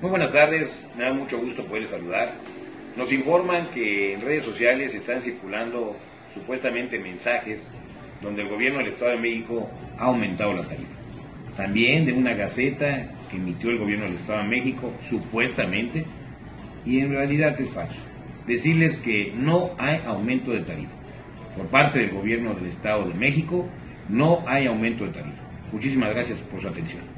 Muy buenas tardes, me da mucho gusto poderles saludar. Nos informan que en redes sociales están circulando supuestamente mensajes donde el gobierno del Estado de México ha aumentado la tarifa. También de una gaceta que emitió el gobierno del Estado de México, supuestamente, y en realidad es falso. Decirles que no hay aumento de tarifa. Por parte del gobierno del Estado de México, no hay aumento de tarifa. Muchísimas gracias por su atención.